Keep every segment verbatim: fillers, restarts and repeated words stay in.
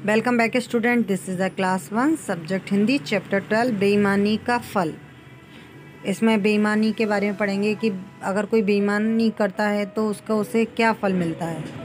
Welcome back student, this is the class one subject Hindi chapter twelve बेईमानी का फल। इसमें बेईमानी के बारे में पढ़ेंगे कि अगर कोई बेईमानी करता है तो उसका उसे क्या फल मिलता है।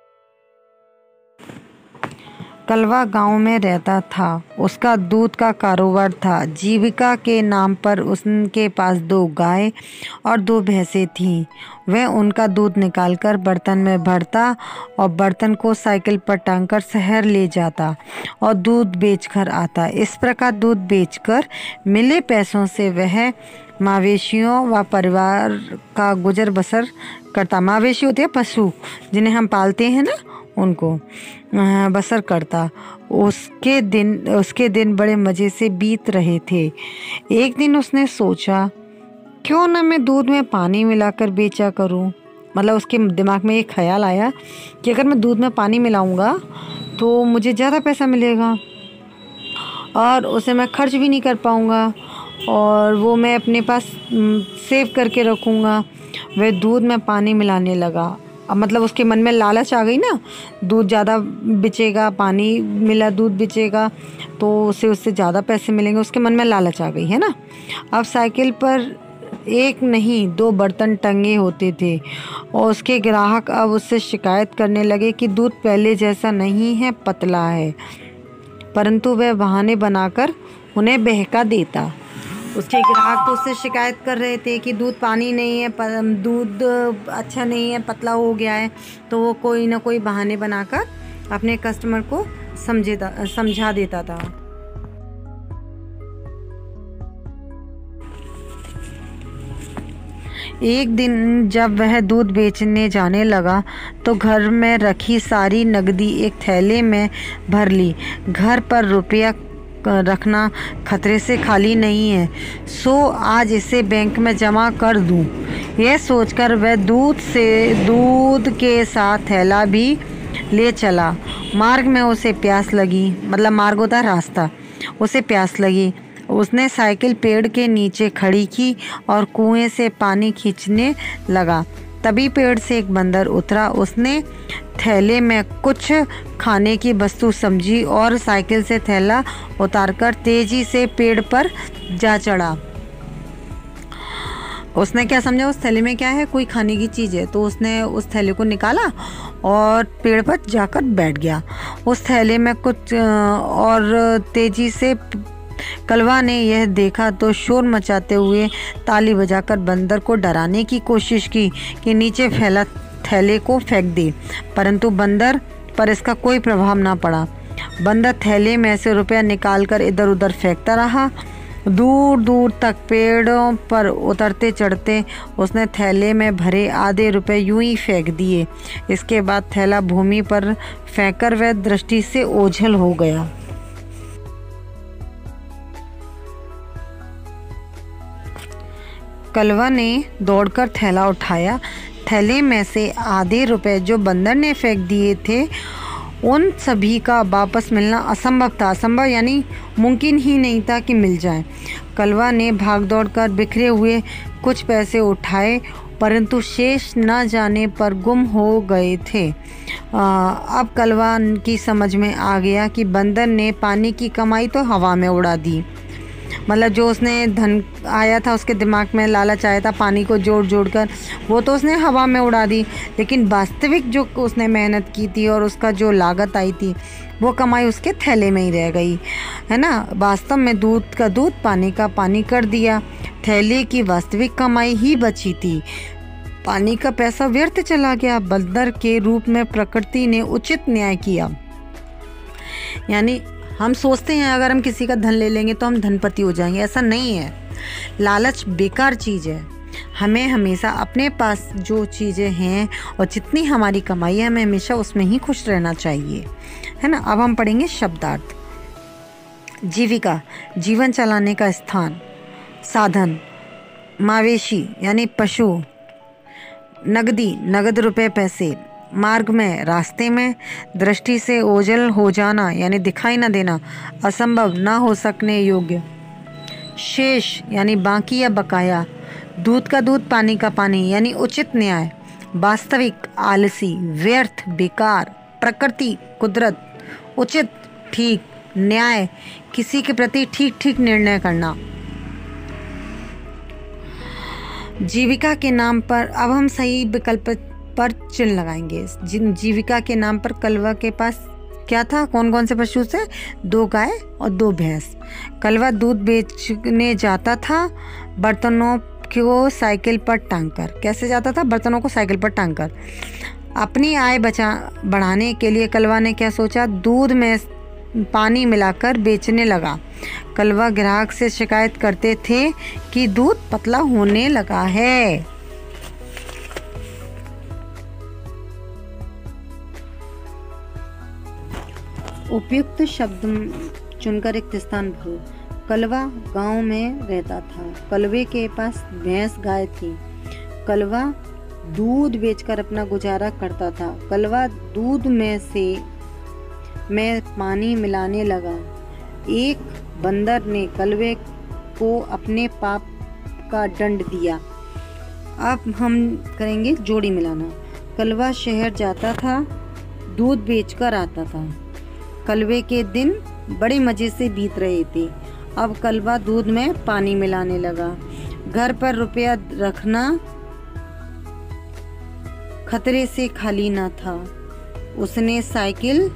कलवा गांव में रहता था। उसका दूध का कारोबार था। जीविका के नाम पर उसके पास दो गाय और दो भैंसें थीं। वह उनका दूध निकालकर बर्तन में भरता और बर्तन को साइकिल पर टांगकर शहर ले जाता और दूध बेचकर आता। इस प्रकार दूध बेचकर मिले पैसों से वह मवेशियों व परिवार का गुजर बसर करता। मवेशी होते हैं पशु जिन्हें हम पालते हैं ना, उनको बसर करता। उसके दिन उसके दिन बड़े मज़े से बीत रहे थे। एक दिन उसने सोचा, क्यों ना मैं दूध में पानी मिलाकर बेचा करूं। मतलब उसके दिमाग में एक ख्याल आया कि अगर मैं दूध में पानी मिलाऊंगा तो मुझे ज़्यादा पैसा मिलेगा और उसे मैं खर्च भी नहीं कर पाऊंगा और वो मैं अपने पास सेव करके रखूंगा। वह दूध में पानी मिलाने लगा। अब मतलब उसके मन में लालच आ गई ना, दूध ज़्यादा बिचेगा, पानी मिला दूध बिचेगा तो उसे उससे ज़्यादा पैसे मिलेंगे। उसके मन में लालच आ गई है ना। अब साइकिल पर एक नहीं दो बर्तन टंगे होते थे और उसके ग्राहक अब उससे शिकायत करने लगे कि दूध पहले जैसा नहीं है, पतला है। परंतु वह बहाने बनाकर उन्हें बहका देता। उसके ग्राहक तो उससे शिकायत कर रहे थे कि दूध पानी नहीं है, दूध अच्छा नहीं है, पतला हो गया है। तो वो कोई ना कोई बहाने बनाकर अपने कस्टमर को समझेता समझा देता था। एक दिन जब वह दूध बेचने जाने लगा तो घर में रखी सारी नकदी एक थैले में भर ली। घर पर रुपया रखना खतरे से खाली नहीं है, सो आज इसे बैंक में जमा कर दूं। यह सोचकर वह दूध से दूध के साथ थैला भी ले चला। मार्ग में उसे प्यास लगी, मतलब मार्ग होता रास्ता। उसे प्यास लगी। उसने साइकिल पेड़ के नीचे खड़ी की और कुएं से पानी खींचने लगा। तभी पेड़ से एक बंदर उतरा। उसने थैले में कुछ खाने की वस्तु समझी और साइकिल से थैला उतारकर तेजी से पेड़ पर जा चढ़ा। उसने क्या समझा, उस थैले में क्या है, कोई खाने की चीज़ है। तो उसने उस थैले को निकाला और पेड़ पर जाकर बैठ गया। उस थैले में कुछ और तेजी से कलवा ने यह देखा तो शोर मचाते हुए ताली बजाकर बंदर को डराने की कोशिश की कि नीचे फैला थैले को फेंक दे, परंतु बंदर पर इसका कोई प्रभाव ना पड़ा। बंदर थैले में से रुपया निकालकर इधर उधर फेंकता रहा। दूर दूर तक पेड़ों पर उतरते चढ़ते उसने थैले में भरे आधे रुपए यूं ही फेंक दिए। इसके बाद थैला भूमि पर फेंककर वह दृष्टि से ओझल हो गया। कलवा ने दौड़कर थैला उठाया। थैले में से आधे रुपए जो बंदर ने फेंक दिए थे उन सभी का वापस मिलना असंभव था। असंभव यानी मुमकिन ही नहीं था कि मिल जाए। कलवा ने भाग दौड़ कर बिखरे हुए कुछ पैसे उठाए, परंतु शेष न जाने पर गुम हो गए थे। आ, अब कलवा की समझ में आ गया कि बंदर ने पानी की कमाई तो हवा में उड़ा दी। मतलब जो उसने धन आया था, उसके दिमाग में लालच आया था पानी को जोड़ जोड़ कर, वो तो उसने हवा में उड़ा दी। लेकिन वास्तविक जो उसने मेहनत की थी और उसका जो लागत आई थी वो कमाई उसके थैले में ही रह गई, है ना। वास्तव में दूध का दूध, पानी का पानी कर दिया। थैले की वास्तविक कमाई ही बची थी। पानी का पैसा व्यर्थ चला गया। बंदर के रूप में प्रकृति ने उचित न्याय किया। यानी हम सोचते हैं अगर हम किसी का धन ले लेंगे तो हम धनपति हो जाएंगे, ऐसा नहीं है। लालच बेकार चीज़ है। हमें हमेशा अपने पास जो चीज़ें हैं और जितनी हमारी कमाई है हमें हमेशा उसमें ही खुश रहना चाहिए, है ना। अब हम पढ़ेंगे शब्दार्थ। जीविका, जीवन चलाने का स्थान, साधन, मवेशी यानी पशु, नगदी, नगद रुपए पैसे, मार्ग में, रास्ते में, दृष्टि से ओझल हो जाना यानी दिखाई न देना, असंभव, ना हो सकने योग्य, शेष यानी बाकी या बकाया, दूध का दूध, पानी का पानी यानी उचित न्याय, वास्तविक, आलसी, व्यर्थ, बेकार, प्रकृति, कुदरत, उचित, ठीक, न्याय, किसी के प्रति ठीक ठीक निर्णय करना। जीविका के नाम पर अब हम सही विकल्प पर चिन्ह लगाएंगे। जिन जीविका के नाम पर कलवा के पास क्या था, कौन कौन से पशु थे? दो गाय और दो भैंस। कलवा दूध बेचने जाता था बर्तनों को साइकिल पर टांगकर। कैसे जाता था? बर्तनों को साइकिल पर टांगकर। अपनी आय बचा बढ़ाने के लिए कलवा ने क्या सोचा? दूध में पानी मिलाकर बेचने लगा। कलवा ग्राहक से शिकायत करते थे कि दूध पतला होने लगा है। उपयुक्त शब्द चुनकर एक स्थान भरो। कलवा गांव में रहता था। कलवे के पास भैंस गाय थी। कलवा दूध बेचकर अपना गुजारा करता था। कलवा दूध में से में पानी मिलाने लगा। एक बंदर ने कलवे को अपने पाप का दंड दिया। अब हम करेंगे जोड़ी मिलाना। कलवा शहर जाता था, दूध बेचकर आता था। कलवे के दिन बड़े मजे से बीत रहे थे। अब कलवा दूध में पानी मिलाने लगा। घर पर रुपया रखना खतरे से खाली न था। उसने साइकिल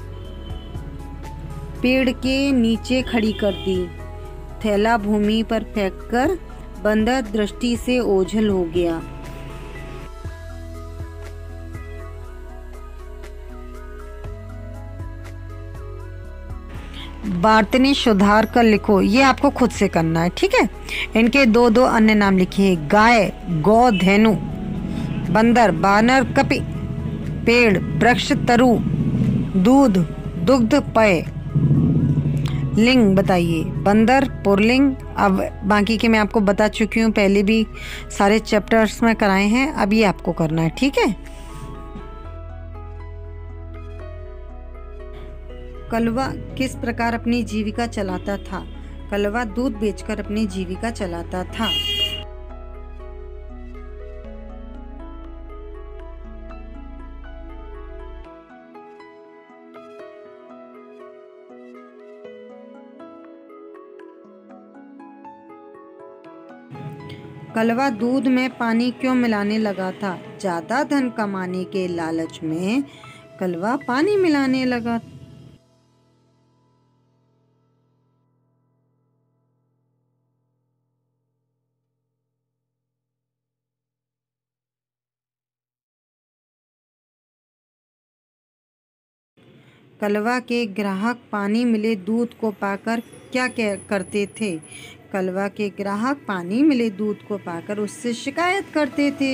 पेड़ के नीचे खड़ी कर दी। थैला भूमि पर फेंककर बंदर दृष्टि से ओझल हो गया। वार्तनी सुधार कर लिखो। ये आपको खुद से करना है, ठीक है। इनके दो दो अन्य नाम लिखिए। गाय गौ धेनु, बंदर बानर कपि, पेड़ वृक्ष तरु, दूध दुग्ध पय। लिंग बताइए। बंदर पुरलिंग। अब बाकी के मैं आपको बता चुकी हूँ, पहले भी सारे चैप्टर्स में कराए हैं। अब ये आपको करना है, ठीक है। कलवा किस प्रकार अपनी जीविका चलाता था? कलवा दूध बेचकर अपनी जीविका चलाता था। कलवा दूध में पानी क्यों मिलाने लगा था? ज्यादा धन कमाने के लालच में कलवा पानी मिलाने लगा। कलवा के ग्राहक पानी मिले दूध को पाकर क्या करते थे? कलवा के ग्राहक पानी मिले दूध को पाकर उससे शिकायत करते थे।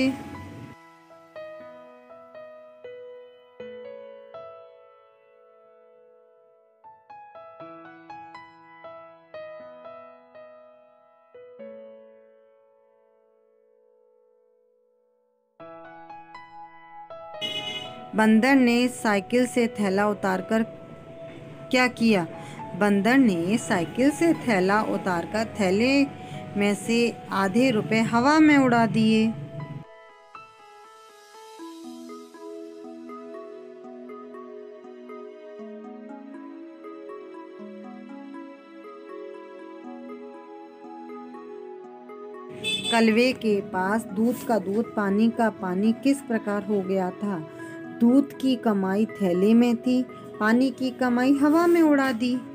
बंदर ने साइकिल से थैला उतारकर क्या किया? बंदर ने साइकिल से थैला उतारकर थैले में से आधे रुपए हवा में उड़ा दिए। कलवे के पास दूध का दूध पानी का पानी किस प्रकार हो गया था? दूध की कमाई थैले में थी, पानी की कमाई हवा में उड़ा दी।